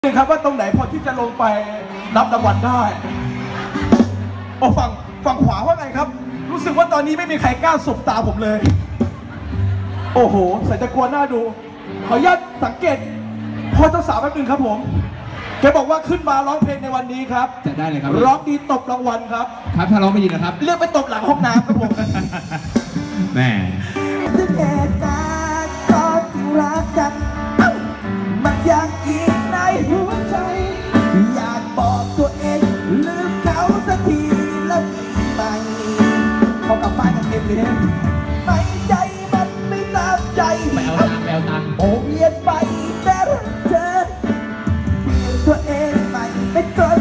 ครับว่าตรงไหนพอที่จะลงไปรับรางวัลได้โอ้ฝั่งขวาว่าไงครับรู้สึกว่าตอนนี้ไม่มีใครกล้าสบตาผมเลยโอ้โหใส่ตะกลัวหน้าดูขออนุญาตสังเกตพ่อเจ้าสาวแป๊บนึงครับผมแกบอกว่าขึ้นมาร้องเพลงในวันนี้ครับจะได้เลยครับร้องดีตบรางวัลครับครับถ้าร้องไม่ดีนะครับเรียกไปตบหลังห้องน้ำครับผมแม่ถึงเหตุการณ์ตอนที่รักกันมันยังอีกในหัวใจอยากบอกตัวเองลืมเขาสักทีแล้วมีไหมเขากลับบ้านกันเต็มเลยไม่ใจมันไม่ตามใจแมวตังโอเวียนไปแต่รักเธอเปลี่ยนตัวเองใหม่เป็นคน